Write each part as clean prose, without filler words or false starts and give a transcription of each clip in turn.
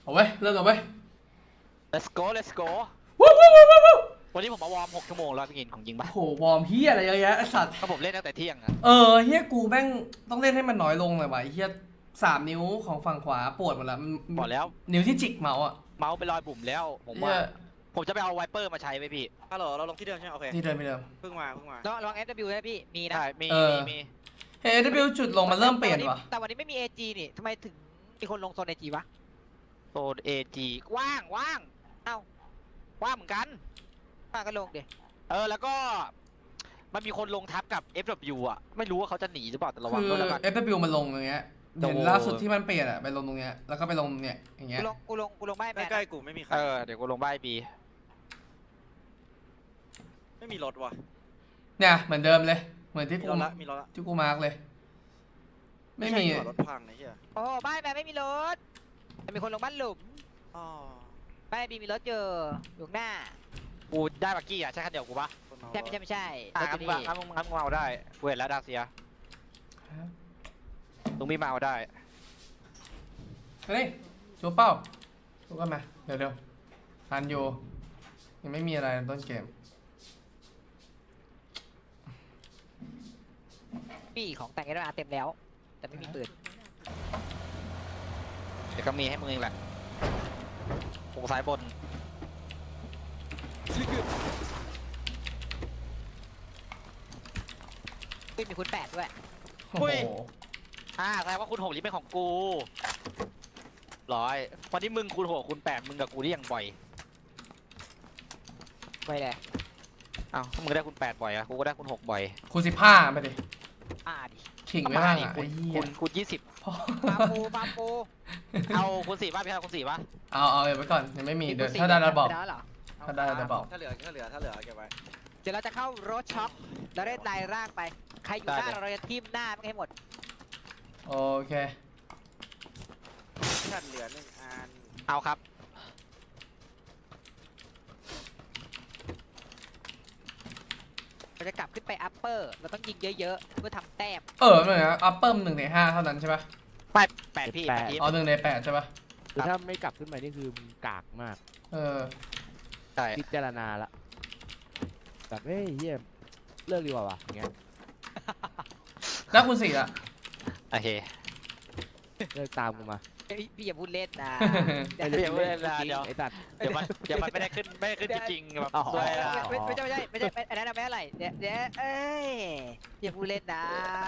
เอาไว้เริ่มเอาไว้ let's go let's go วู้วู้วู้วู้วู้วันนี้ผมมาวอร์ม6 ชั่วโมงแล้วพี่กินของจริงปะโหวอร์มเฮียอะไรเยอะแยะไอสัตว์ก็ผมเล่นตั้งแต่เที่ยงอะเฮียกูแม่งต้องเล่นให้มันน้อยลงหน่อยวะไอ้เฮีย3 นิ้วของฝั่งขวาปวดหมดแล้วบอกแล้วนิ้วที่จิกเมาส์อ่ะเมาส์เป็นรอยบุ๋มแล้วผมว่าผมจะไปเอาไวเปอร์มาใช้ไว้พี่ฮัลโหลเราลงที่เดิมใช่ไหมโอเคที่เดิมไม่เดิมเพิ่งมาลอง FW ได้พี่มีนะใช่มีมี เฮ้ย AW จุดลงมันเริ่มเปลี่ยนว่ะแต่วันนี้ไม่มี AG นี่ทำไมถึงมีคนลงโซน AG วะโซน AG ว่างเอ้าว่างเหมือนกันมาก็ลงเดี๋ยแล้วก็มันมีคนลงทับกับ FW อ่ะไม่รู้ว่าเขาจะหนีหรือเปล่าแต่ระวังคือด้วยแล้วกัน FW มันลงอย่างเงี้ยเห็นล่าสุดที่มันเปลี่ยนอ่ะไปลงตรงเนี้ยแล้วก็ไปลงเนี่ยอย่างเงี้ยกูลงไม่แมนใกล้ๆกูไม่มีใครเดี๋ยวกูลงบ้ายบีไม่มีรถว่ะเนี่ยเหมือนเดิมเลยเหมือนที่มีกูรถละมีรถละที่กูมาร์กเลย ไม่มีใช่รถพังไอ้เหี้ยโอ้บ้านแมนไม่มีรถแต่มีคนลงบ้านหลุมอ๋อบ้านบีมีรถอยู่หน้ากูได้บักกี้อ่ะใช่คันเดียวกูปะคนเมาใช่ไม่ใช่อ่ะรถงั้อน ยู่มึงนี่งั้นมึงเอาได้กูเห็นแล้วดาเซียลุงมีมาเอาได้เฮ้ยชัวเป้าชัวกันมาเร็วๆทันอยู่ยังไม่มีอะไรในต้นเกมพี่ของแต่ง SLR เต็มแล้ว แต่ไม่มีปืนเดี๋ยวก็มีให้มึงเองแหละวงซ้ายบนปืนมีคุณ8ด้วยโอ้โหแสดงว่าคุณ6ลิฟต์เป็นของกูร้อยวันนี้มึงคูณ6คูณ8มึงกับกูนี่ยังบ่อยไปเลยอ้าวถ้ามึงได้คูณ8บ่อยอะกูก็ได้คูณ6บ่อยคูณ15ไปดิดิขิงไม่บ้างดิอ่ะคูไอ้ณเหี้ยคูณ20 ปาปูเอาคูณ4ป่ะพี่เอาคูณ4ป่ะเอาไว้ก่อนยังไม่มีเดี๋ยวถ้าได้เราบอกไปแล้วเหรอถ้าได้จะบอกถ้าเหลือเก็บไว้เดี๋ยวเราจะเข้ารถช็อปเราได้ลายร่างไป ใครอยู่หน้าเราจะทิ่มหน้าไม่ให้หมดโอเคถ้าเหลือ1 อันเอาครับเราจะกลับขึ้นไปอัปเปอร์เราต้องยิงเยอะๆเพื่อทำแต้มหน่อยนะอัปเปิล1 ใน 5เท่านั้นใช่ปะ 8พี่ 8 เมื่อกี้อ๋อ1 ใน 8ใช่ปะคือถ้าไม่กลับขึ้นไปนี่คือมึงกากมากใช่พิจารณาละแบบเฮ้ยเฮียเลิกดีกว่าวะอย่างเงี้ยแล้วคูณ4อ่ะโอเคเลิกตามกูมาพี่อย่าพูดเล่นนะเดี๋ยวเดี๋ยวไอ้สัตว์เดี๋ยวมันไม่ได้ขึ้นจริงๆแบบอ๋อด้วยอะไม่ใช่อันนั้นไม่อะไรเดี๋ยวอย่าพูดเล่นนะ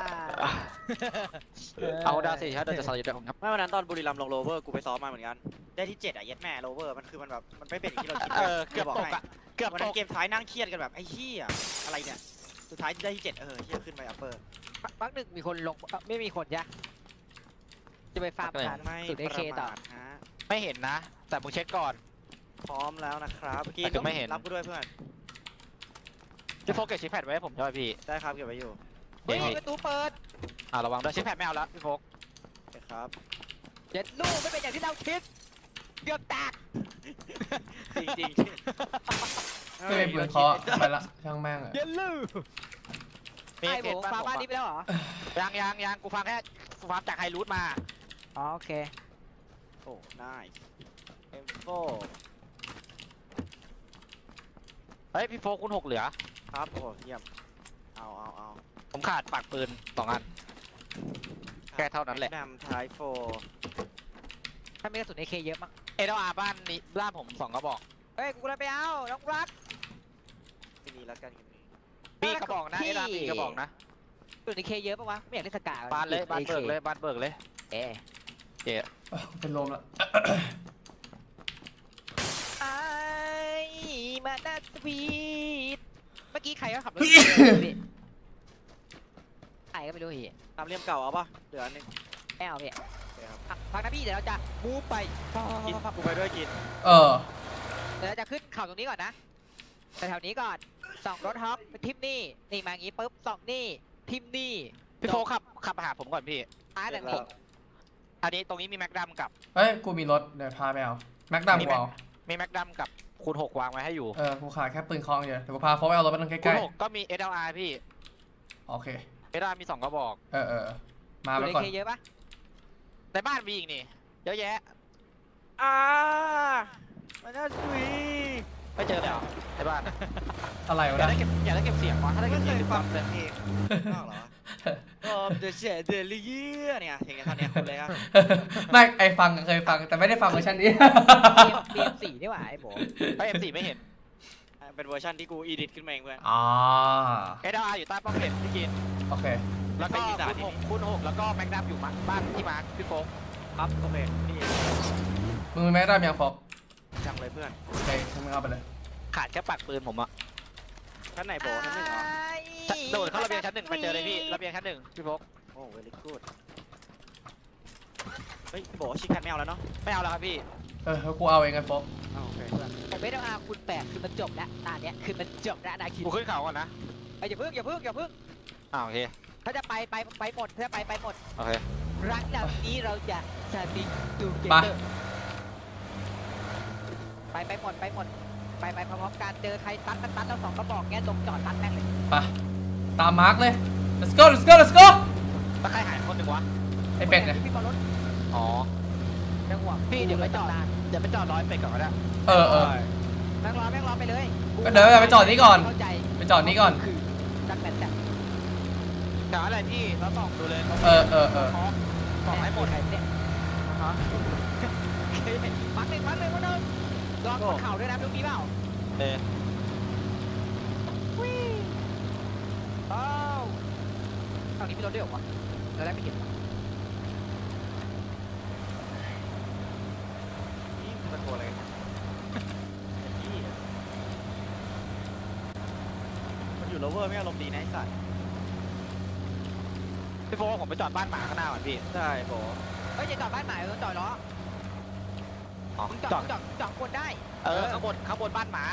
เอาดาวสิครับเดี๋ยวจะสอนอยู่ด้วยครับไม่วันนั้นตอนบุรีรัมย์ลงโรเวอร์กูไปซ้อมมาเหมือนกันได้ที่7อ่ะเย็ดแม่โรเวอร์มันคือมันแบบมันไม่เป็นอย่างที่เราคิดเกือบตกอะเกือบวันตนั้นกเกมท้ายนั่งเครียดกันแบบไอ้เหี้ยอะไรเนี่ยสุดท้ายได้ที่7เหี้ยขึ้นไปอัปเปอร์ปักหนึ่งมีคนลงไม่มีคนยะจะไปฟาร์มฐานไม่สุดปเอระเคต่อมาทฮะไม่เห็นนะ แต่มึงเช็คก่อนพร้อมแล้วนะครับเมื่อกี้แต่คือไม่เห็นรับกูด้วยเพื่อนพี่โฟกัสชิปแพดไว้ให้ผมด้วยพี่ได้ครับเก็บไว้อยู่เฮ้ยประตูเปิดระวังด้วยชิปแพดไม่เอาแล้วพี่โฟกโอเคครับเจ็ดลูกไม่เป็นอย่างที่เราคิดเกือบแตกจริงไม่เป็นปืนเคาะไปละช่างแม่งอ่ะเจ็ดลูกมีไอ้เพผจมบ้านฟาร์มผมบ้านนี้อะไปแล้วเหรอยังกูฟังแค่ฟาร์มจากไฮรูทมาอ๋อโอเคโอ้ได้เอ็มโฟเฮ้ยพี่โฟกคุณ6เหลือครับโอ้เยี่ยมเอาผมขาดปากปืน2 อัน แค่เท่านั้นแหละนำท้ายโฟถ้ามีกระสุนเอเคเยอะมั้งเอเดอาร์บ้านนี้บ้านผม2 กระบอกเฮ้ยกูเลยไปเอาน้องรักที่นี่แล้วกันกันนี้ปีกระบอกนะเอเดอาร์ปีกระบอกนะกระสุนเอเคเยอะปะวะไม่อยากเล่นสกาบ้านเลยบ้านเบิกเลยบ้านเบิกเลยเอ๊ะเป็นลมละไอ้มานาสวีทเมื่อกี้ใครก็ขับรถใครก็ไม่รู้พี่ตามเลี่ยมเก่าเอาปะเหลืออันหนึงไม่เอาพี่โอเคครับพักนะพี่เดี๋ยวเราจะมูฟไปกินกูไปด้วยกินเดี๋ยวเราจะขึ้นเขาตรงนี้ก่อนนะแต่แถวนี้ก่อนส่องรถฮอปไปทิมนี่นี่มาอย่างงี้ปุ๊บส่องนี่ทิมนี่พี่โฟกขับหาผมก่อนพี่ท้ายแต่เสร็จนี่แล้วอันนี้ตรงนี้มีแม็กดัมกับเฮ้ยกูมีรถเดี๋ยวพาไปเอาแม็กดัมกูเอามีแม็กดัมกับคูณ6วางไว้ให้อยู่กูขาดแค่ปืนคลองอยู่เดี๋ยวกูพาโฟกไปเอารถไปตรงใกคูณล้ 6ก็มี SLR พี่ๆโอเค SLR มี2 กระบอกมาดูไปในก่อนเคเยอะปะในบ้านมีอีกนี่เยอะแยะเอมันน่าสุยไม่เจอเลยเหรอในบ้านอะไรอวะยากนะได้เก็บอยากได้เก็บเสียงวะถ้าได้ไม่เก็บเคเสียงยดีกฟัว่าง เลยเพลงนอกเหรอเดอะเชดเดลิเยียเนี่ยเพลงนี้ตอนเนี้ยคุณเลยอะไม่ไอฟังเคยฟังแต่ไม่ได้ฟังเวอร์ชันนี้ BM4 นี่หว่าไอ้โบไอ้M4ไม่เห็นเป็นเวอร์ชันที่กูอีดิทขึ้นมาเองเพื่อนอ๋อ SLR อยู่ใต้ป้อมเพชรพี่กินโอเคแล้วก็ไม่มีด่านนี่คูณหกแล้วก็แม็กดัมอยู่บ้านที่มาร์คพี่โฟกครับโอเคนี่มึงมีแม็กได้ยังฟอกจังเลยเพื่อนโอเคมึงเอาไปเลยขาดแค่ปักปืนผมอะชั้นไหนโบชั้นหนึ่งเหรอโดดเข้าระเบียงชั้นหนึ่งไปเจอเลยพี่ระเบียงชั้นหนึ่งพี่โฟกโอ้เวลี่กูดเฮ้ยโบชิคแพนไม่เอาแล้วเนาะไม่เอาแล้วครับพี่กูเอาเองไงฟอกอ้าวโอเคเพื่อนผมไม่ต้องอาคุณ8คือมันจบแล้วตาเนี้ยคือมันจบแล้วนาคินกูขึ้นเขาก่อนนะอย่าพึ่งอ้าวโอเคถ้าจะไปหมดถ้าจะไปหมดโอเครักเรานี้เราจะสติดูเกไปเตอร์ไปหมดไปพร้อมๆกันเจอใครตัดเรา2กระบอกแง่ตรงจอดตัดแม่งเลยไปตามมาร์กเลย let's go let's go let's go แล้วใครหายคนหนึ่งวะไอเป็ดเนี่ยพี่บอลรถอ๋อจังหวะพี่เดี๋ยวไปจอดร้อยเป็ดก่อนก็ได้เออแม่งรอไปเลยก็เดี๋ยวไปจอดนี้ก่อนเข้าใจไปจอดนี้ก่อนคือจักแมนแต่กะอะไรพี่แล้วส่องดูเลยเออส่องให้หมดใครเนี่ยฮะมักเลยลองกดเข่าด้วยนะลูกนี้เปล่าเอออ้าวตรงนี้มีรถด้วยเหรอวะเราได้ไม่เห็นนี่มันตะโกนอะไรกันนี่มันอยู่โลเวอร์ไม่อารมณ์ดีนะไอ้สัตว์พี่โฟกผมไปจอดบ้านหมาข้างหน้าก่อนพี่ใช่โบเฮ้ยจะจอดบ้านไหนต้องจอดล้ออ๋อมึงจจออดดคนได้ข้างบนบ้านหมา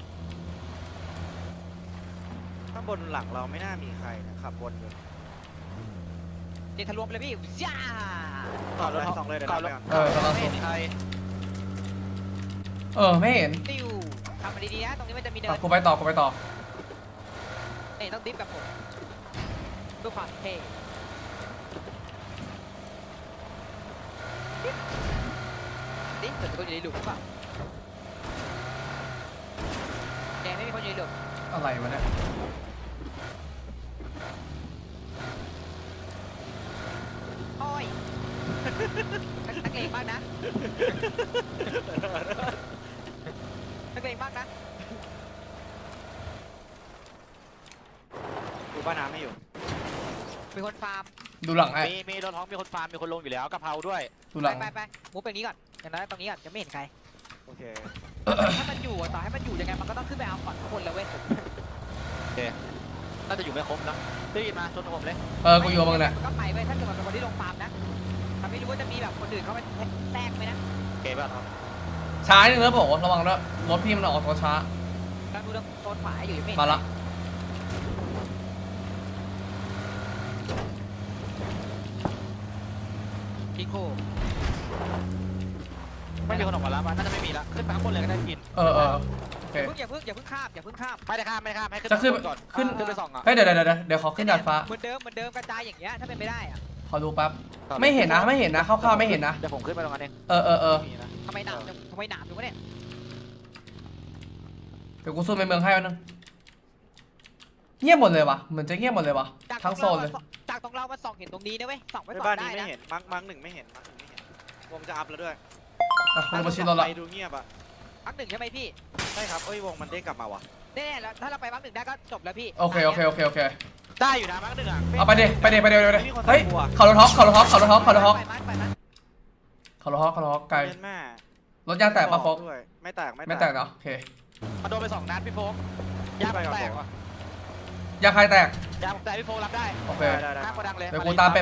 ข้างบนหลังเราไม่น่ามีใครนะขับบนอยู่นี่ทะลวงไปเลยพี่ย่าต่อเลยสองเลยเดี๋ยวก่อเรานไปก่อนไม่เห็นใครไม่เห็นติวทำมาดีๆนะตรงนี้มันจะมีเนิอ่ะนกูไปต่อนี่ต้องดิฟแบบผมดูความเท่ดิเกิดคนอยู่ในหลุมหรือเปล่าแกไม่มีคนอยู่ในหลุมอะไรวะเนี่ยโอ้ยนักเลงมากนะนักเลงมากนะดูบ้านน้ำไม่อยู่มีคนฟาร์มดูหลังไอ้มีรถท้องมีคนฟาร์มมีคนลงอยู่แล้วกะเพราด้วยดูหลังไปมุกไปนี้ก่อนอย่างน้อยตรงนี้ก่อนจะไม่เห็นใครโอเคถ้ามันอยู่ต่อให้มันอยู่ยังไงมันก็ต้องขึ้นไปเอาก่อนข้างบนแล้วเว้ยน่าจะอยู่ไม่ครบนะได้ยินมาชนผมเลยกูอยู่กับมึงเนี่ยมันก็ไปเว้ยถ้าเกิดมันเป็นคนที่ลงฟาร์มนะทำไม่รู้ว่าจะมีแบบคนอื่นเขาไปแทรกไหมนะโอเคป่ะครับช้าหนึ่งแล้วบอกระวังด้วยรถพี่มันออกตัวช้าเราดูโซนขวาอยู่ยังไม่เห็นมาละพิโคไม่มีคนออกมาแล้วน่าจะไม่มีละขึ้นไปข้างบนเลยก็ได้กินโอเคอย่าเพิ่งข้ามอย่าเพิ่งข้ามไม่ได้ข้ามให้ขึ้นจะขึ้นก่อนขึ้นขึ้นไปส่องอ่ะเฮ้ยเดี๋ยวขอขึ้นดาดฟ้าเหมือนเดิมกระจายอย่างเงี้ยถ้าเป็นไม่ได้อะขอดูแป๊บ ไม่เห็นนะคร่าวๆไม่เห็นนะเดี๋ยวผมขึ้นไปตรงนั้นเองมีนะทำไมหนามอยู่วะเนี่ยเดี๋ยวกูซูมในเมืองให้แป๊บนึงเงียบหมดเลยวะเหมือนจะเงียบหมดเลยวะทั้งโซนเลยจากตรงเรามาส่องเห็นตรงนี้นะเว้ยส่องไว้ในส่องบ้านได้นี้ไม่นะเห็นมาร์คหนึ่งไม่เห็นมาร์คหนึ่งไม่เห็นวงจะอัพแล้วด้วยอ่ะคุณมาชิดรถละไปดูเงียบอ่ะมักหนึ่งใช่ไหมพี่ใช่ครับเอ้ยวงมันเด้งกลับมาว่ะแน่ๆแล้วถ้าเราไปมักหนึ่งได้ก็จบแล้วพี่โอเคได้อยู่นะมั้งหนึ่งอ่ะเอาไปดิเฮ้ยขับรถฮอกไกลเย็นแม่รถยางแตกปะฟอกด้วยไม่แตกไม่แตกเนาะโอเคมาโดนไป2 นัดพี่โฟกยางแตกว่ะยางใครแตกยางผมแตกพี่โฟกรับได้โอเคข้ามกระดังเลยเดี๋ยวกูตามไป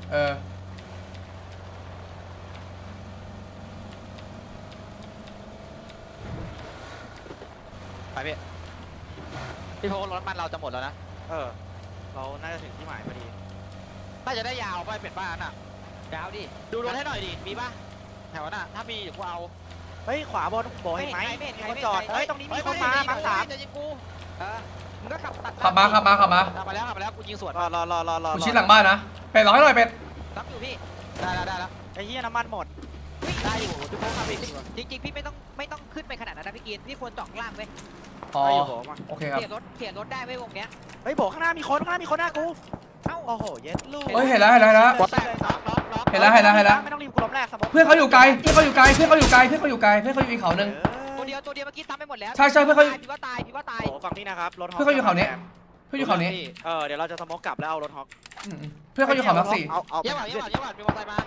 ไปพี่โฟกรถมันเราจะหมดแล้วนะเราน่าจะถึงที่หมายพอดีน่าจะได้ยาวไปเป็ดบ้านอ่ะยาวดิดูรถให้หน่อยดิมีป่ะแถวน่ะถ้ามีเดี๋ยวกูเอาเฮ้ยขวาบนโบเห็นไหมมีคนจอดเฮ้ยตรงนี้มีคนมามาร์คสามจะยิงกูมึงก็ขับตัดขับมาขับมาแล้วกูยิงสวนรอกูชิดหลังบ้านนะเป็ดรอให้หน่อยเป็ดรับอยู่พี่ได้แล้วไอ้เหี้ยน้ำมันหมดได้อยู่พี่โฟกขับอีกจริงๆพี่ไม่ต้องขึ้นไปขนาดนั้นนะพี่กินพี่ควรเจาะข้างล่างเว้ยอ๋อไปอยู่โบมาโอเคครับเขี่ยรถได้เว้ยวงเนี้ยเฮ้ยโบข้างหน้ามีคนหน้ากูเอ้าโอ้โหเย็ดลูกเฮ้ยเห็นแล้วเห็นแล้วเห็นแล้วหัวแตกล็อกเห็นแล้วไม่ต้องรีบกูล้มแรกสมองเพื่อนเขาอยู่ไกลเพื่อนเขาอยู่ไกลเพื่อนเขาอยู่ไกลเพื่อนเขาอยู่ไกลเพื่อนเขาอยู่อีกเขาหนึ่งตัวเดียวเมื่อกี้ทำไปหมดแล้วใช่เพื่อนเขาพี่ว่าตายโอ้ฟังนี่นะครับรถฮอกเพื่อนเขาอยู่เขานี้เพื่อนอยู่เขานี้เดี๋ยวเราจะสมองกลับแล้วเอารถฮอกเพื่อนเขาอยู่เขามักสี่เอาเยี่ยมหวานมีมอเตอร์ไซค์มา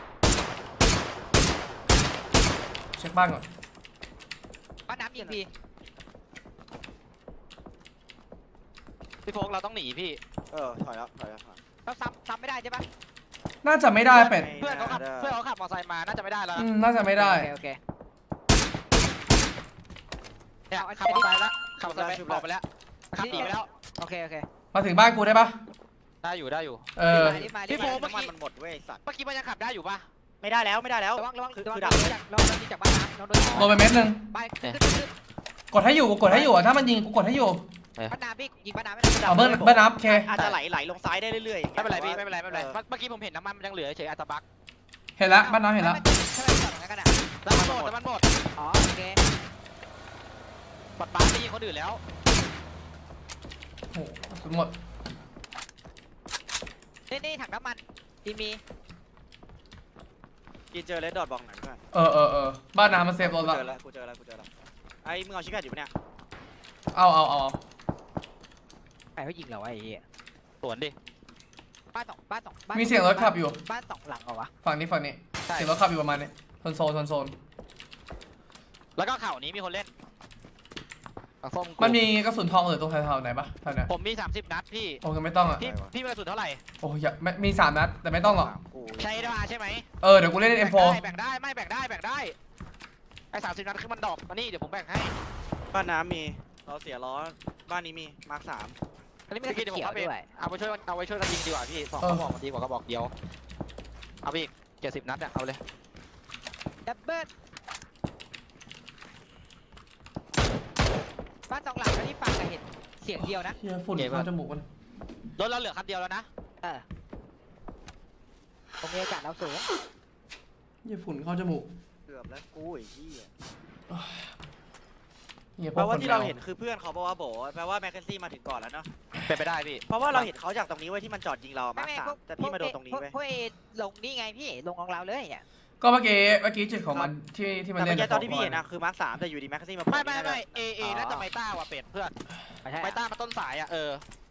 เช็คบ้านก่อนบ้านน้ำยิงพี่พี่โฟกเราต้องหนีพี่ถอยแล้วเราซ้ำไม่ได้ใช่ปะน่าจะไม่ได้เป็ดเพื่อนเขาขับมอเตอร์ไซค์มาน่าจะไม่ได้แล้วน่าจะไม่ได้โอเคเนี่ยขับมอเตอร์ไซค์แล้วขับมอเตอร์ไซค์ออกไปแล้วขับหนีไปแล้วโอเคมาถึงบ้านกูได้ปะได้อยู่รีบมาพี่โฟน้ำมันมันหมดเว้ยสัตว์เมื่อกี้มันยังขับได้อยู่ปะไม่ได้แล้วระวังคือระวังดับเราโดนจากบ้านน้ำเราโดนโดนไปเม็ดนึงไปขึ้นกดให้อยู่กูกดให้อยู่อะถ้ามันยิงกูกดให้อยู่บ้านน้ำพี่ยิงบ้านน้ำไม่เอาเบิ้ลนับเคอาจจะไหลลงซ้ายได้เรื่อยๆไม่เป็นไรพี่ไม่เป็นไรเมื่อกี้ผมเห็นน้ำมันมันยังเหลือเฉยอาจจะบั๊กเห็นแล้วบ้านน้ำเห็นแล้วถ้าเราจอดตรงนั้นกันอ่ะน้ำมันหมดอ๋อโอเคปัดปาร์ตี้คนอื่นแล้วโอ้โหกระสุนหมดนี่ถังน้ำมันที่มีกินเจอเลดดอทบอกหน่อยเพื่อนบ้านน้ำมันเซฟรถละกูเจอแล้วไอ้มึงเอาชิคแพดอยู่ปะเนี่ยเอาใครเขายิงเราไอ้เหี้ยสวนดิบ้านสองบ้านมีเสียงรถขับอยู่บ้านสองหลังเหรอวะฝั่งนี้เสียงรถขับอยู่ประมาณนี้โซนแล้วก็เข่านี้มีคนเล่นส้มมันมีกระสุนทองเหลือตรงแถวๆไหนปะแถวเนี้ยผมมี30 นัดพี่โอ้ยังไม่ต้องอ่ะพี่มีกระสุนเท่าไหร่โอ้ยไม่มี3 นัดแต่ไม่ต้องหรอกใช้ได้ใช่ไหมเดี๋ยวกูเล่น M4 แบ่งได้ไม่แบ่งได้ไอ้30 นัดคือมันดอกมานี่เดี๋ยวผมแบ่งให้บ้านน้ำมีเราเสียล้อบ้านนี้มีมาร์ค 3 อันนี้ไม่ได้เขียวด้วยเอาไปช่วยกันยิงดีกว่าพี่2กระบอกมันดีกว่ากระบอกเดียวเอาไปอีก70 นัดอะเอาเลยดับเบิ้ลบ้านสองหลังที่ฟังเห็นเสียงเดียวนะเฮียฝุ่นเข้าจมูกมันรถเราเหลือคันเดียวแล้วนะตรงนี้อากาศเราสูงเฮียฝุ่นเข้าจมูกเกือบแล้วกูไอ้ที่เฮียเพราะว่าที่เราเห็นคือเพื่อนเขาบอกว่าโบแปลว่าแมคเคนซี่มาถึงก่อนแล้วเนาะเป็นไปได้พี่เพราะว่าเราเห็นเขาจากตรงนี้ไว้ที่มันจอดยิงเรามาร์ค 3แต่พี่มาโดนตรงนี้ไว้พวกเอลงนี่ไงพี่ลงของเราเลยอ่ะก็เมื่อกี้จุดของมันที่มันแต่เล่เมื่นอกี้ตอนที่พี่เห็นนะคือมาร์ค 3แต่อยู่ดีแมคเคนซี่มาไม่เอน่าจะไมต้าว่ะเป็ดเพื่อนไมต้ามาต้นสายอะ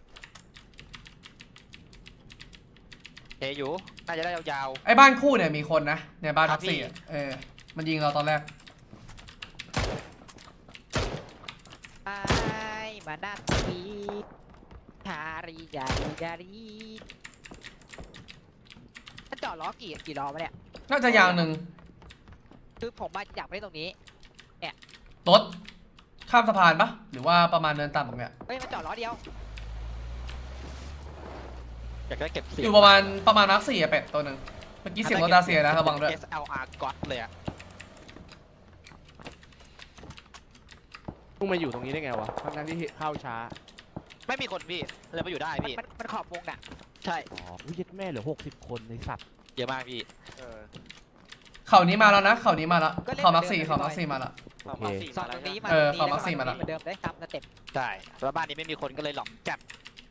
อยู่น่าจะได้ยาวไอ้บ้านคู่เนี่ยมีคนนะเนี่ยบ้านครัทับกซี่พี่มันยิงเราตอนแรกไอ้มานาทีทารีดารีถ้าจอดล้อกี่ล้อมาเนี่ยน่าจะยางหนึ่งคือผมมาอยากไปตรงนี้รถข้ามสะพานปะหรือว่าประมาณเนินต่ำตรงเนี้ยเฮ้ยมันจอดล้อเดียวอยากได้เก็บเสียงอยู่ประมาณนัก4อะเป็ดตัวหนึ่งเมื่อกี้เสียงรถดาเซียนะระวังด้วย SLR ก๊อตเลยอะมึงมาอยู่ตรงนี้ได้ไงวะทั้งที่เข้าช้าไม่มีคนพี่เลยมาอยู่ได้พี่มันขอบวงน่ะใช่อ๋ออุ้ยยัดแม่เหลือ60 คนในสัตว์เยอะมากพี่เขานี้มาแล้วนะเขานี้มาแล้วเขามักสี่มาแล้วสองตรงนี้มาเขามักสี่มาแล้วเหมือนเดิมได้ตามสเต็ปใช่แล้วบ้านนี้ไม่มีคนก็เลยหลอมจัด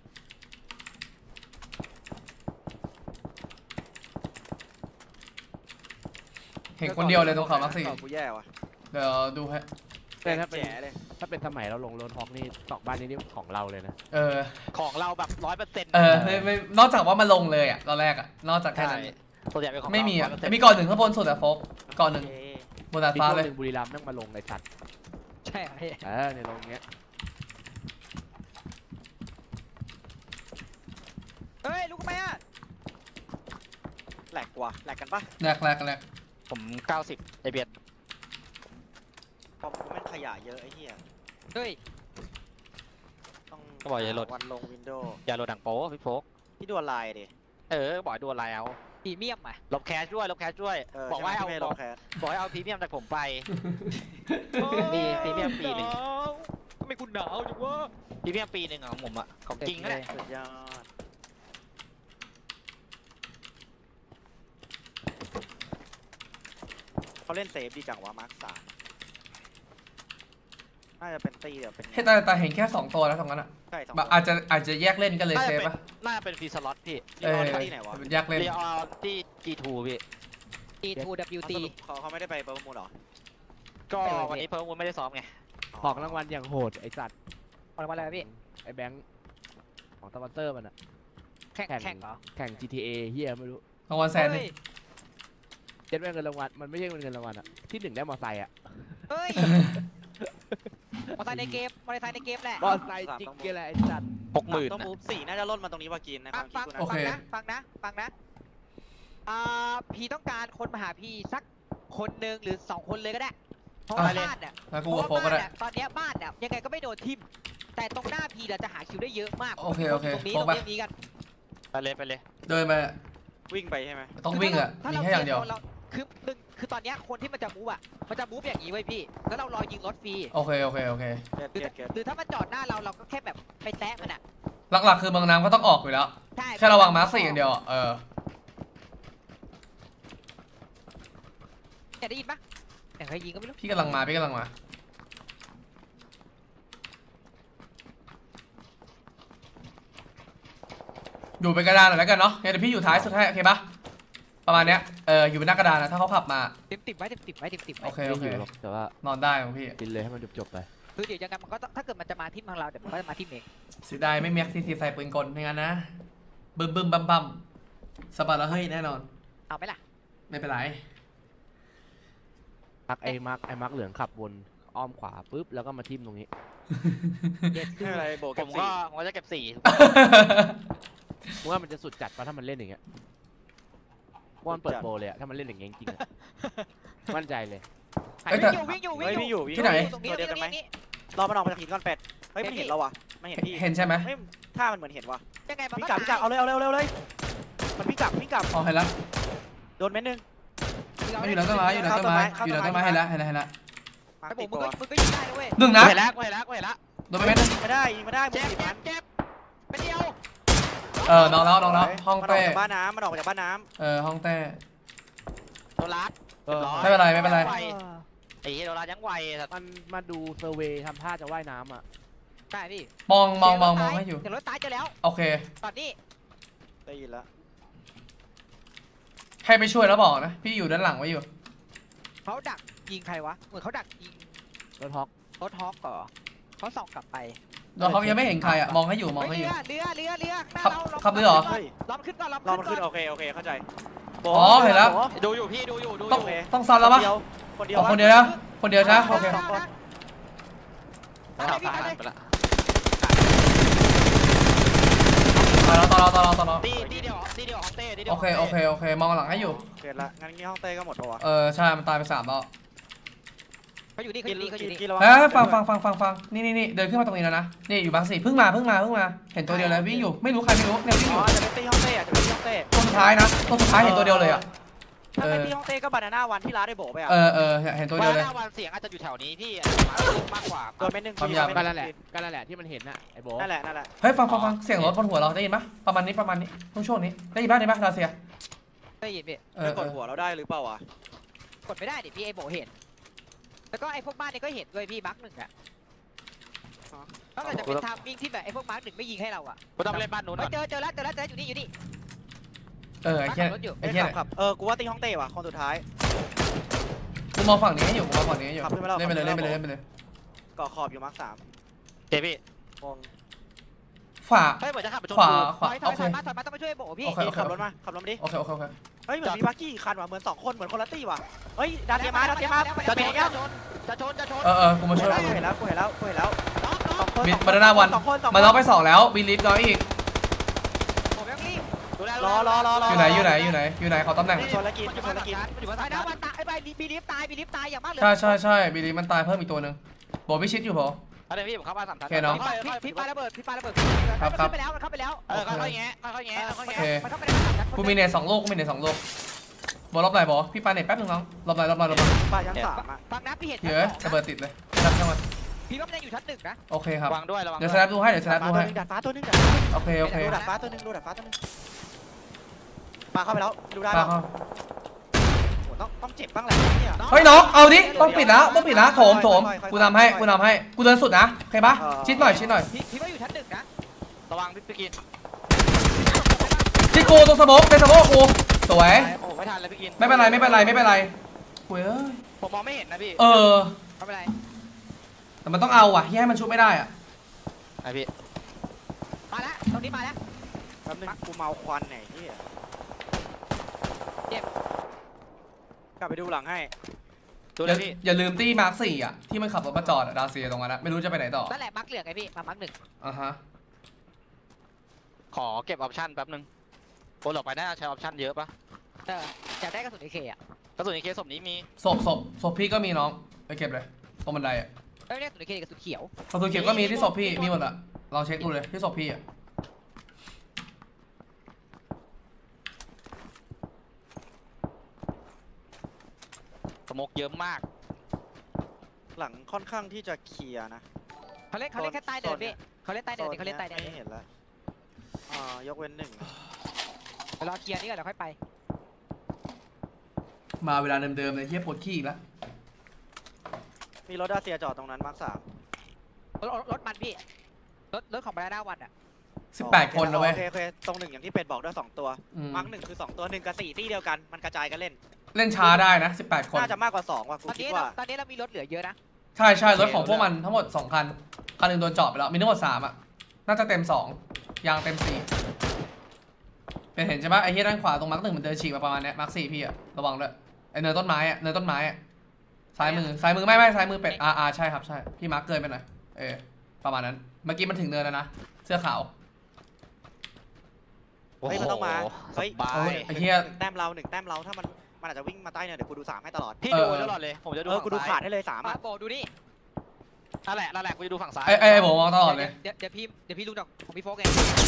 เห็นคนเดียวเลยตรงเขามักสี่กูแย่ว่ะเดี๋ยวดูให้แต่ถ้าเป็นแจ๋เลยถ้าเป็นสมัยเราลงโรนฮอกนี่ตอกบ้านนี้นี่ของเราเลยนะของเราแบบ100% ไม่นอกจากว่ามันลงเลยอ่ะตอนแรกอ่ะนอกจากแค่ใช่นั้นตัวใหญ่เป็นของไม่มีอ่ะ 100% มีก่อนหนึ่งข้างบนสุดอะโฟกก่อนหนึ่งบนดาดที่ฟ้าช่วงเลยหนึ่งบุรีรัมย์นั่งมาลงในสัตว์ใช่พี่ในโรงเนี้ยเฮ้ยลุกไหมอ่ะแหลกว่ะแหลกกันปะแรกผม90ไอเบียดพอกูแม่งขยะเยอะไอ้เหี้ยเฮ้ยต้องก็บอกอย่าโหลดวันลงวินโดว์อย่าโหลดดังโป๊พี่โฟกที่ดูออนไลน์ดิบอกให้ดูอะไรเอาพรีเมียมอ่ะลบแคชด้วยบอกว่าให้เอาไม่ลงแคสบอกให้เอาพรีเมียมจากผมไปๆมีพรีเมียมปีหนึ่งทำไมคุณหนาวจังวะพรีเมียมปีหนึ่งของผมอะของจริงนะเนี่ยสุดยอดเขาเล่นเซฟดีจังวะมาร์ค 3 น่าจะเป็นตีเดี๋ยวเป็นเห็นแต่เห็นแค่2ตัวแล้วตรงนั้นอ่ะใช่สองแบบอาจจะแยกเล่นกันเลยน่าเซจะฟเป็นปะน่าจะเป็นฟรีสล็อตพี่รีออนที่ไหนวะแยกเล่นเรียออนที่ G2 พี่ T2WT เขาไม่ได้ไปประมูลหรอก็วันนี้เพิ่มวุ้นไม่ได้ซ้อมไงของรางวัลอย่างโหดไอ้สัตว์เอามาเลยพี่ไอ้แบงค์ของสปอนเซอร์มันอะแข่งเหรอแข่ง GTA เฮียไม่รู้รางวัลแสนนี่เจ็ดแม่งเงินรางวัลมันไม่ใช่เงินรางวัลอะที่1ได้มอไซค์อะเฮ้ยมอเตอร์ไซค์ในเกมมอเตอร์ไซค์ในเกมแหละมอไซค์จริงเกยร์อะไรไอ้สัตว์ 60,000 ต้องมูฟ4น่าจะล่นมาตรงนี้ว่ากินนะคฟัวาง มคิดฟังกูนะฟังนะพีต้องการคนมาหาพีสักคนหนึ่งหรือ2คนเลยก็ได้เพราะว่าบ้านเนี่ยแล้วกูเพกับราะโฟว่าก็บ้านได้เนี่ยตอนเนี้ยบ้านเนี่ยยังไงก็ไม่โดนทิ่มแต่ตรงหน้าพีเราจะหาคิวได้เยอะมากโอเคตรงนี้โฟตรงปะนี้กันไปเลยเดินไปวิ่งไปใช่ไหมต้องวิ่งอ่ะถ้ามีเราแค่อย่างเดียวคือตอนเนี้ยคนที่มันจะมูฟอ่ะมันจะมูฟอย่างนี้ไว้พี่แล้วเรารอยิงรถฟรีโอเคเกียดหรือถ้ามันจอดหน้าเราก็แค่แบบไปแตะมันอ่ะหลักๆคือเมืองน้ำก็ต้องออกอยู่แล้วใช่แค่ระวังมาร์ค4อย่างเดียวเออจะได้ยินปะแต่ใครยิงก็ไม่รู้พี่กำลังมาอยู่เป็นกระดานหน่อยแล้วกันเนาะเดี๋ยวพี่อยู่ท้ายสุดให้โอเคปะประมาณเนี้ยอยู่เป็นหน้ากระดานนะถ้าเขาขับมาติดไว้โอเคไม่อยู่หรอกแต่ว่านอนได้ของพี่กินเลยให้มันจบๆไปคือเดี๋ยวยังไงมันก็ต้องถ้าเกิดมันจะมาทิ่มทางเราเดี๋ยวมันก็จะมาทิ่มเองเสียดายไม่มีซีใส่ปืนกลในงานนะบึมบัมสะบัดแล้วเฮ้ยแน่นอนเอาไหมล่ะไม่เป็นไรไอ้มาร์คเหลืองขับวนอ้อมขวาปุ๊บแล้วก็มาทิ่มตรงนี้เย็ดไม่เป็นไรโบผเก็บมสี่ก็จะเก็บ4 มึงว่ามันจะสุดจัดปะถ้ามันเล่นอย่างเงี้ยว่ามันเปิดโปรเลยอะถ้ามันเล่นอย่างเงี้ยจริงๆอะมั่นใจเลยเอ้ยแต่วิ่งอยู่เฮ้ยวิ่งอยู่ที่ไหนตรงนี้ตัวเดียวตกัรนงไหมนี้รอมันออกมาจากหินก่อนเป็ดเฮ้ยมันเห็นเราว่ะมันเห็นพี่เห็นใช่ไหมเฮ้ยถ้ามันเหมือนเห็นว่ะยังไงมันวิ่งก็กลับเอาเลยมันวิ่งกลับอ๋อเห็นแล้วโดนเม็ดนึงไม่อยู่หลังต้นไม้เห็นแล้วมาไอ้ติดผมตัวมึงก็ยิงได้นะเว้ยหนึ่งนะเห็นแล้วโดนไปเม็ดนึงไม่ได้ยิงไม่ได้เจ็บมันเป็นเดียวน้องแล้วห้องมันออกเต้จากบ้านน้ำมันออกจากบ้านน้ห้องเต้โดนลัดเออไม่เป็นไรไอ้โดนลัดยังไวมันมาดูเซอร์เวย์ทำท่าจะว่ายน้ำอะใช่พี่มองให้อยู่เดี๋ยวรถตายจะแล้วโอเคตอนนี้ำได้ยินแล้วให้ไปช่วยแล้วบอกนะพี่อยู่ด้านหลังไว้อยู่เขาดักยิงใครวะเหมือนเขาดักยิงรถฮอกรถฮอกเหรอเขาส่องกลับไปแล้วเขายังไม่เห็นใครอ่ะมองให้อยู่เรือหน้าขับเราขับเรือเหรอเฮ้ยล้อมขึ้นก่อนรอมันขึ้นโอเคเข้าใจอ๋อเห็นแล้วดูอยู่พี่ดูอยู่ต้องซันแล้วปะคนเดียวคนเดียวนะคนเดียวนะโอเคสองคนต่อเราตีเดียวของเต้โอเคมองหลังให้อยู่เกิดละงั้นงี้ห้องเต้ก็หมดปะวะใช่มันตายไป3แล้วเขาอยู่นี่เขาอยู่นี่เขาอยู่นี่กินระวังฟังนี่เดินขึ้นมาตรงนี้แล้วนะนี่อยู่บางสี่เพิ่งมาเห็นตัวเดียวเลยวิ่งอยู่ไม่รู้ใครไม่รู้เนี่ยวิ่งออ๋อยู่ จะเป็นตีห้องเต้จะเป็นตีห้องเต้ตัวสุดท้ายนะตัวสุดท้ายเห็นตัวเดียวเลยอ่ะถ้าเป็นตีห้องเต้ก็บานาน่าวันที่ร้านได้โบไปอ่ะเห็นตัวเดียวเลยหน้าวันเสียงอาจจะอยู่แถวนี้พี่มากกว่าโดนเม็ดนึงก็นั่นแหละที่มันเห็นน่ะไอ้โบนั่นแหละเฮ้ยฟังเสียงรถบนหัวเราได้ยินปะประมาณนี้ช่วงนี้ได้ยินปะดาเซียได้ยินพี่จะกดหัวเราได้หรือเปล่าวะกดไม่ได้ดิพี่ไอ้โบเห็นแล้วก็ไอ้พวกบ้านนี่ก็เห็นด้วยพี่มาร์คหนึ่งอ่ะนอกจากจะเป็นทามมิ่งที่แบบไอ้พวกมาร์คหนึ่งไม่ยิงให้เราอ่ะกูต้องเล่นบ้านนู้นเจอแล้วอยู่นี่ไอ้เหี้ยขับกูว่าตีห้องเต้ว่ะคนสุดท้ายกูมองฝั่งนี้ให้อยู่เล่นไปเลยก่อขอบอยู่มาร์ค3 เจ๊พี่งงฝาเฮ้ยเหมือนจะขับไปชนขวากูโอเคมาต้องมาช่วยโบพี่ขับรถมาดิโอเคเฮ้ยเหมือนมีบักกี้คันว่ะเหมือน2คนเหมือนคนละตี้ว่ะเฮ้ยดาเทียมาจะชนกูมาช่วยกูเห็นแล้ว2 บานาน่าวันมาล็อกไป2แล้วบิลิฟน้อยอีกผมยังรีบรออยู่ไหนขอตำแหน่งชนละกินอยู่ชบนนละกินอยู่บนตายนะบ้าวันตายไอ้ใบบีลิฟตายอย่างมากเลยใช่บิลิฟมันตายเพิ่มอีกตัวนึงบอกพี่ชิดอยู่พออะไรพี่ผมเข้าบ้าน3 ชั้นพี่ปาระเบิดขึ้นไปแล้วมันเข้าไปแล้วค่อยแงะมันเข้าไปแล้วกูมีเนต2 ลูกบอลรอบไหนบอพี่ปาเนตแป๊บนึงน้องรอบไหนป้าชั้น3อ่ะฟังนะพี่เห็นเยอะระเบิดติดเลยช่างมันพี่ว่ามันยังอยู่ชั้น1นะโอเคครับวางด้วยระวังเดี๋ยวสแลปดูให้ดาดฟ้าตัวนึง โอเคดูดัดฟ้าตัวนึงปาเข้าไปแล้วดูได้ปาป่ะเข้าโหต้องเจ็บบ้างแหละเนี่ยเฮ้ยน้องเอาดิต้องปิดแล้วต้องปิดแล้วโถมกูทำให้กูเดินสุดนะโอเคปะชิดหน่อยพี่ว่าอยู่ชั้น 1นะระวังพี่กินชิดกูตรงสโมกเป็นสโมกกูสวยโอ้ไม่ทันเลยพี่กินไม่เป็นไรกูเอ้ยผมมองไม่เห็นนะพี่เออไม่เป็นไรแต่มันต้องเอาว่ะที่ให้มันชุบไม่ได้อ่ะไอพี่มาแล้วตรงนี้มาแล้วแป๊บนึงกูเมาควันไหนที่กลับไปดูหลังให้ดูเลยพี่อย่าลืมตี้มาร์ค4อ่ะที่มันขับรถมาจอดอะดาเซียตรงนั้นนะไม่รู้จะไปไหนต่อนั่นแหละมาร์คเหลืองไงพี่มาร์ค 1 อ่ะฮะขอเก็บออปชั่นแป๊บนึงโอนหลอกไปน่าจะใช้ออปชั่นเยอะปะอยากได้กระสุน AK อ่ะกระสุนในเคสศพนี้มีศพพี่ก็มีน้องไปเก็บเลยตรงบันไดอ่ะไม่ได้กระสุน AK กระสุนเขียวกระสุนเขียวก็มีที่ศพพี่มีหมดอ่ะลองเช็คดูเลยที่ศพพี่อ่ะสโมกเยอะมากหลังค่อนข้างที่จะเคลียร์นะเขาเล่นแค่ใต้เดินพี่เขาเล่นใต้เดินเขาเล่นใต้เดินไม่เห็นแล้วยกเว้น1 เดี๋ยวรอเคลียร์นี่ก่อนเดี๋ยวค่อยไปมาเวลาเดิมๆเลยเฮียปวดขี้อีกแล้วมีรถดาเซียจอดตรงนั้นมาร์ครถมันพี่รถของบาราด้าวันอ่ะ 3 18 คนนะเว้ยโอเคตรง1อย่างที่เป็ดบอกด้วย2 ตัวอืมมาร์ค 1คือ2 ตัว1กับ4ที่เดียวกันมันกระจายกันเล่นเล่นช้าได้นะ18 คนน่าจะมากกว่า2ว่ะกูตอนคิดนี้ว่าตอนนี้เรามีรถเหลือเยอะนะใช่รถของพวกมันทั้งหมด2คันคันหนึ่งโดนจอดไปแล้วมีทั้งหมด3อ่ะน่าจะเต็ม2ยางเต็ม4เป็นเห็นใช่ปะไอ้เฮียด้านขวาตรงมาร์ค 1มันเดินฉีกมาประมาณเนี้ยมาร์ค 4พี่อ่ะระวังด้วยไอ้เนินต้นไม้อ่ะซ้ายมือไม่ซ้ายมือเป็ดใช่ครับใช่พี่มาร์คเกินไปหน่อยประมาณนั้นเมื่อกี้มันถึงเนินแล้วนะเสื้อขาวโอ้โหเฮ้ยมันต้องมาสบาเฮ้ยย ไอ้เหี้ย 1 แต้มเรา1 แต้มเราถ้ามันอาจจะวิ่งมาใต้เนี่ยเดี๋ยวกูดู3ให้ตลอดพี่ดูตลอดเลยผมจะดูกูดูฝั่งขาซ้าดยให้เลย3 มาอ่ะโบดูนี่นั่นแหละกูจะดูฝั่งซ้ายไอ้ผมมองตลอดเลยเดี๋ยวพี่ลุงดอกของพี่โฟกไง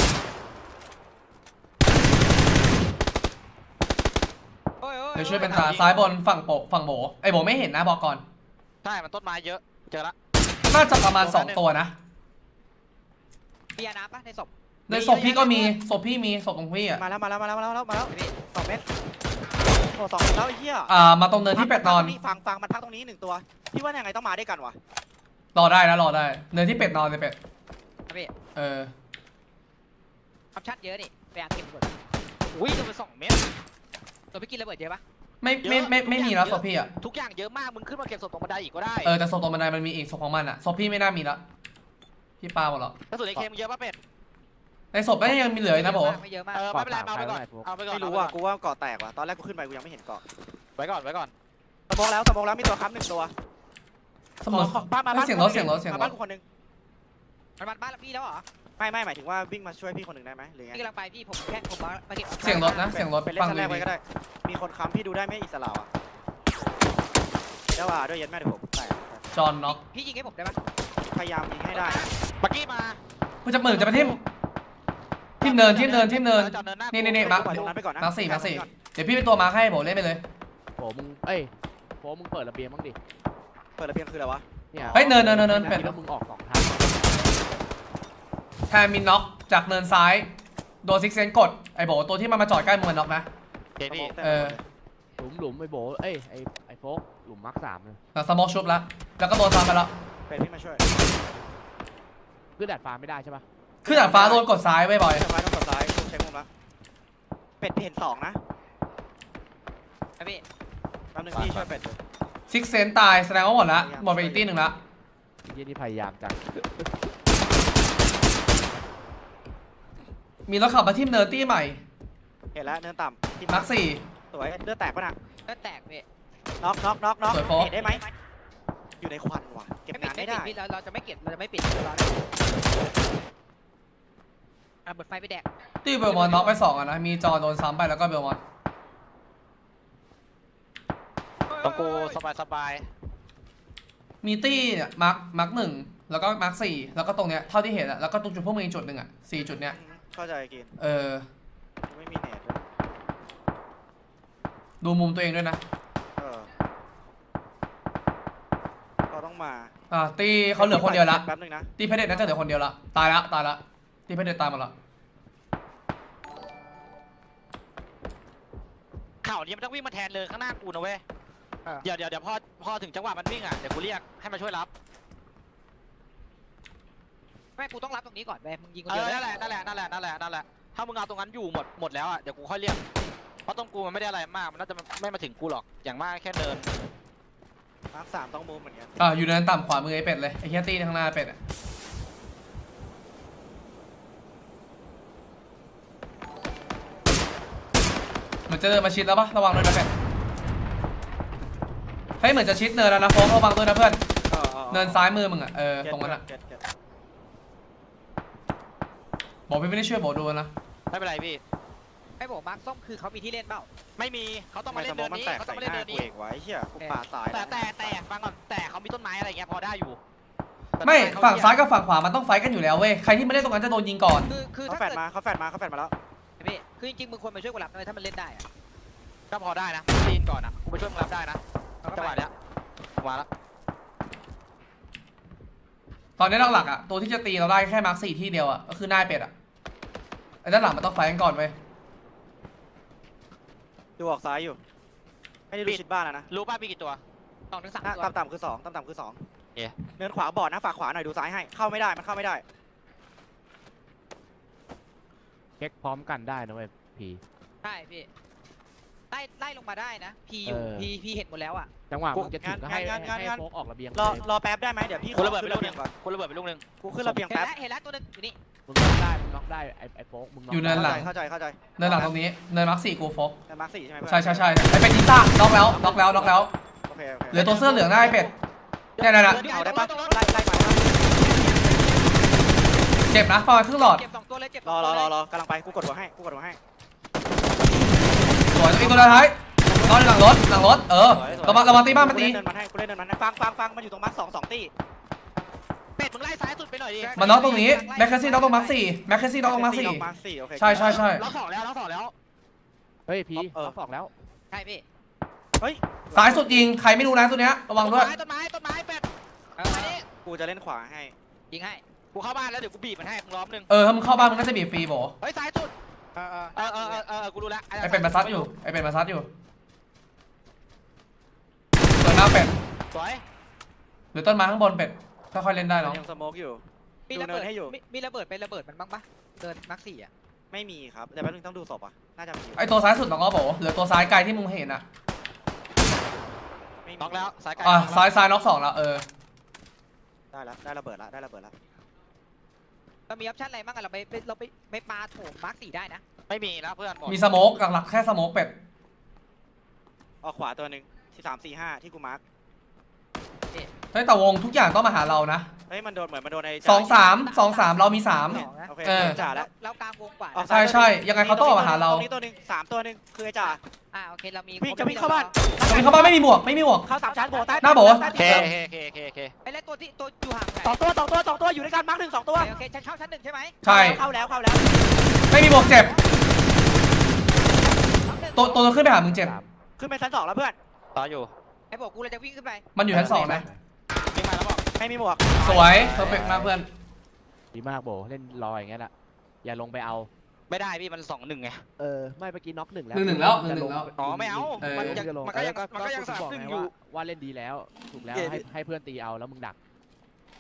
เดี๋ยวช่วยเป็นตาซ้ายบนฝั่งโบไอ้โบไม่เห็นนะบอกก่อนใช่มันต้นไม้เยอะเจอละน่าจะประมาณ2 ตัวนะมียาน้ำปะในศพในศพพี่ก็มีศพพี่มีศพตรงพี่อ่ะมาแล้ว2 เมตรโอ้2 เมตรแล้วไอ้เหี้ยมาตรงเนินที่เป็ดนอนฟังมันพักตรงนี้1 ตัวพี่ว่ายังไงต้องมาด้วยกันวะรอได้เนินที่เป็ดนอนเลยเป็ดพี่เออออปชั่นเยอะนี่ไปอ่านเก็บก่อนอุ้ยโดนไป2 เมตรตัวพี่กินระเบิดเยอะปะไม่มีแล้วศพพี่อ่ะทุกอย่างเยอะมากมึงขึ้นมาเก็บศพตรงบันไดอีกก็ได้แต่ศพตรงบันไดมันมีอีกศพของมันอ่ะศพพี่ไม่น่ามีละพี่ปาหมดแล้วกระสุนในเคมเยอะป่ะเป็ดในศพน่าจะยังมีเหลืออีกนะโบไม่เยอะมากไม่เป็นไรเอาไปก่อนเอาไปก่อนไม่รู้ว่ากูว่าเกาะแตกว่ะตอนแรกกูขึ้นไปกูยังไม่เห็นเกาะไว้ก่อนสมองแล้วมีตัวค้ำ1 ตัวเสมอบ้านเสียงรถบ้านกูคนนึงมันบ้านพี่แล้วเหรอไม่หมายถึงว่าวิ่งมาช่วยพี่คนหนึ่งได้ไหมหรือไงพี่กำลังไปพี่ผมมาเก็บเสียงรถนะเสียงรถเป็นเล่นฟังชั้นดูแรกไว้ดีก็ได้มีคนค้ำพี่ดูได้ไหมอิสระอ่ะเดี๋ยวว่าด้วยเย็นแม่เดี๋ยวผมใส่จอห์นน็อกพี่ยิงให้ผมได้ปะพยายามยิงให้ได้ปักกี้มากูจะไปทิมเนินจอดเนินหน้านี่มาร์คปล่อยตรงนั้นไปก่อนนะมาร์ค 4เดี๋ยวพี่เป็นตัวมาร์คให้โบเล่นไปเลยโหมึงโหมึงเปิดระเบียงบ้างดิเปิดระเบียงคืออะไรวะเนี่ยเฮ้ยเนินเป็ดแล้วมึงออก2 ทางแทนมินน็อกจากเนินซ้ายโดนซิกเซนกดไอ้โบตัวที่มันมาจอดใกล้มือน็อกนะเกพี่หลุมไอ้โบไอ้โฟกหลุมมาร์ค 3เลยแต่สมองชุบแล้วก็โดนซ้ำไปแล้วเป็นพี่มาช่วยขึ้นดาดฟ้าไม่ได้ใช่ปะขึ้นดาดฟ้าโดนกดซ้ายไว้บ่อยทำไมต้องกดซ้ายใช้มุมละเป็ดเห็น2นะพี่แป๊บนึงพี่ช่วยเป็ดซิกเซนตายแสดงว่าหมดละหมดไปอีกตีหนึ่งละไอ้เหี้ยนี่พยายามจังมีรถขับมาทิมเนินตี้ใหม่เห็นแล้วเนินต่ำที่มาร์คสวยเลือดแตกป่ะน่ะก็แตกพี่น็อกสวยโฟกเห็นได้ไหมอยู่ในควันว่ะเก็บงานไม่ได้พี่เราจะไม่เก็บเราจะไม่ปิดเราเปิดไฟไปแดก 4ตี้เบลมอนน็อกไป2อ่ะนะมีจอโดนซ้ำไปแล้วก็เบลมอนต้องกูสบายมีตี้เนี่ยมาร์ค 1แล้วก็มาร์ค 4แล้วก็ตรงเนี้ยเท่าที่เห็นอะแล้วก็ตรงจุดพวกมึงอีกจุดหนึ่งอะ4 จุดเนี้ยเข้าใจกิน ไม่มีเน็ตเลยดูมุมตัวเองด้วยนะเราต้องมาตีเขาเหลือคนเดียวละแป๊บนึงนะตีเพเดตน่าจะเหลือคนเดียวละตายละตีเพเดตตายหมดละๆข่าวนี้มันต้องวิ่งมาแทนเลยข้างหน้ากูนะเว้ยเดี๋ยวพอถึงจังหวะมันวิ่งอ่ะเดี๋ยวกูเรียกให้มาช่วยรับไม่กูต้องรับตรงนี้ก่อนเว้ยมึงยิงคนเอเดียวอเลยนั่นแหละถ้ามึงเอาตรงนั้นอยู่หมดแล้วอ่ะเดี๋ยวกูค่อยเรียกเพราะตรงกูมันไม่ได้อะไรมากมันน่าจะไม่มาถึงกูหรอกอย่างมากแค่เดินมาร์คสามต้องมูฟเหมือนกันอยู่เนินต่ำขวามือไอ้เป็ดเลยไอ้เฮียตี้ข้างหน้าเป็ดอะเหมือนจะเดินมาชิดแล้วปะระวังด้วยนะเป็ดเฮ้ยเหมือนจะชิดเนินแล้วนะโฟกระวังด้วยนะเพื่อนเนินซ้ายมือมึงอะตรงนั้นอะบอกพี่ไม่ได้ช่วยบอกดูนะไม่เป็นไรพี่ไอ้โบมาร์คส้มคือเขามีที่เล่นเปล่าไม่มีเขาต้องมาเล่นเดินนี้แตกเขาต้ใส่องมาหเล่นน้าเดินกูนี้เอกไว้เชี่ยกูป่าตายแต่ฟังก่อนแต่เขามีต้นไม้อะไรเงี้ยพอได้อยู่ไม่ฝั่งซ้ายกับฝั่งขวามันต้องไฟกันอยู่แล้วเว้ยใครที่ไม่เล่นตรงนั้นจะโดนยิงก่อนคือเขาถ้าแฟดเกิดมาเขาแฟดมาแล้วพี่คือจริงๆมึงควรมาช่วยกูรับนะเว้ยถ้ามันเล่นได้อะก็พอได้นะตีนก่อนอ่ะกูไปช่วยมึงรับได้นะจังหวะเนี้ยมาละตอนนี้หลักๆอะตัวที่จะตีเราได้แค่มาร์ค4ที่เดียวอะก็คือหน้าเป็ดอะไอ้ด้านหลังมันต้องไฟกันก่อนเว้ยดูออกซ้ายอยู่ไม่ได้ดูชิดบ้านแล้วนะรู้ป่ะมีกี่ตัว 2 ถึง 3 ตัวต่ำๆคือ2ต่ำๆคือ2 เอ๊ะเนินขวาบอดนะฝากขวาหน่อยดูซ้ายให้เข้าไม่ได้มันเข้าไม่ได้เช็คพร้อมกันได้นะเว้ยพีใช่พี่ไล่ลงมาได้นะพีอยู่เออพีเห็นหมดแล้วอ่ะจังหวะมึงจะถึงก็ให้งั้นโฟกออกระเบียงรอแป๊บได้ไหมเดี๋ยวพี่คุณระเบิดไปขึ้นลูกระหเบีนึยงงก่อนคุณระเบิดไปลูกหนึงกูขึ้นระเบียงเห็นแป๊บแล้วเห็นแล้วตัวนึงอยู่นี่มึงน็อกได้ไอ้โฟกมึงน็อกอยู่เนินหลังเข้าใจเนินหลังตรงนี้เนินมาร์ค4กูโฟกแต่มาร์ค4ใช่ไหมเพื่อนใช่ไอ้เป็ดยิงซ่าน็อกแล้วโอเคเหลือตัวเสื้อเหลืองหน้าไอ้เป็ดเนี่ยเอาได้ปะไล่มาเจ็บนะประมาณครึ่งหลอดเจ็บ2 ตัวเลยเจ็บรอ 2 ตัวเลยกำลังไปกูกดหัวให้สวยอีกตัวท้ายนอนหลังรถระวังตีบ้านมาตีกูเล่นเนินมันให้กูเล่นเนินมันให้ฟังมันอยู่ตรงมาร์ค2 ตีเป็ดมึงไล่ซ้ายสุดไปหน่อยดิมันน็อกตรงนี้แมคคาซี่น็อกตรงมาร์ค4แมคคาซี่น็อกตรงมาร์คมาร์ค4โอเค 4ใช่ล็อกสองแล้วเฮ้ยพีล็อกสองแล้วใช่พี่เฮ้ยซ้ายสุดยิงใครไม่รู้นะตัวเนี้ยระวังด้วยต้นไม้เป็ดมาดิกูจะเล่นขวาให้ยิงให้กูเข้าบ้านแล้วเดี๋ยวกูบีบมันให้มึงล้อมนึงถ้ามึงเข้าบ้านมึงน่าจะบีบฟรีโบเฮ้ยซ้ายสุดกูรู้แล้วไอเป็ดมาซัดอยู่ไอเป็ดมาซัดอยู่เปิดหน้าเป็ดสวยหรือต้นไม้ข้างบนเป็ดค่อยๆเล่นได้น้องยังสโมกอยู่มีดูระเนิเบิดนให้อยู่มีระเบิดไประเบิดมันบ้างปะเดินมาร์ค4อ่ะไม่มีครับแต่แป๊บนึงต้องดูศพอ่ะน่าจะมีไอตัวซ้ายสุดน้องก็โบเหลือตัวซ้ายไกลที่มึงเห็นอ่ะไม่มีน็อกแล้วซ้ายไกลซ้ายน็อก2แล้วได้แล้วได้ระเบิดแล้วเรามีออปชั่นอะไรบ้างอะเราไปปาโถมมาร์ค4ได้นะไม่มีแล้วเพื่อนมีสโมกหลักๆแค่สโมกเป็ดออกขวาตัวหนึ่งที่3 4 5ที่กูมาร์คเฮ้ยแต่วงทุกอย่างต้องมาหาเรานะเฮ้ยมันโดนเหมือนมันโดนใน 2-3เรามี3 2 โอเคจ่าแล้วเรากลางวงกว่าใช่ยังไงเขาต้องมาหาเราตรงนี้ตัวหนึ่ง3 ตัวหนึ่งคือไอ้จ่าโอเคเรามีวิ่งจะวิ่งเข้าบ้านตรงนี้เข้าบ้านไม่มีหมวกเข้า3 ชั้นโบใต้หน้าโบโอเคไอ้เล่นตัวที่ตัวอยู่ห่างไง 2 ตัวอยู่ด้วยกันมาร์ค1 2 ตัวโอเคฉันเข้าชั้น 1ใช่ไหมใช่เข้าแล้วไม่มีหมวกเจ็บตัวขึ้นไปหามึงเจ็บขึ้นไปชั้น2แล้วเพื่อนต่ออยู่ไอ้บอกกูเลยจะวิ่งขึ้นไปมันอยู่ชั้น2นะวิ่งมาแล้วบอกไม่มีหมวกสวยเพอร์เฟกต์มากเพื่อนดีมากโบเล่นรออย่างเงี้ยแหละอย่าลงไปเอาไม่ได้พี่มัน2-1ไงไม่เมื่อกี้น็อก1แล้ว 1-1แล้ว1-1แล้วอ๋อไม่เอามันยังจะลงมันก็ยังบอกไง 3-1อยู่ว่าเล่นดีแล้วถูกแล้วให้เพื่อนตีเอาแล้วมึงดัก